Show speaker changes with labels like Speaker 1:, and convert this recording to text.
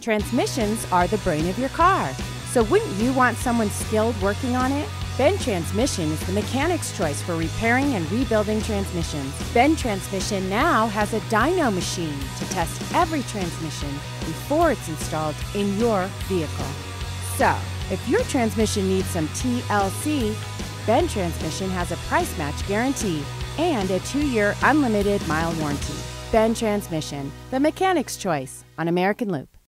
Speaker 1: Transmissions are the brain of your car. So wouldn't you want someone skilled working on it? Ben Transmission is the mechanic's choice for repairing and rebuilding transmissions. Ben Transmission now has a dyno machine to test every transmission before it's installed in your vehicle. So, if your transmission needs some TLC, Ben Transmission has a price match guarantee and a 2-year unlimited mile warranty. Ben Transmission, the mechanic's choice on American Loop.